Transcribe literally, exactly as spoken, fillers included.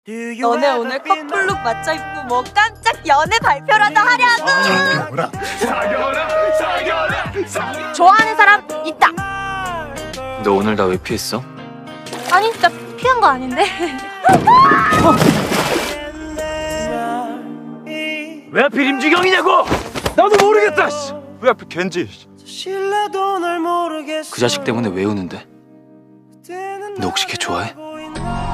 너네 오늘 커플룩 맞춰 입고 뭐 깜짝 연애 발표라도 하려고. 사겨라 사겨라 사겨라 사겨라. 좋아하는 사람 있다. 너 오늘 나 왜 피했어? 아니 나 피한 거 아닌데. 왜 하필 임주경이냐고! 나도 모르겠다! 씨. 왜 하필 겐지? 그 자식 때문에 왜 우는데? 너 혹시 걔 좋아해?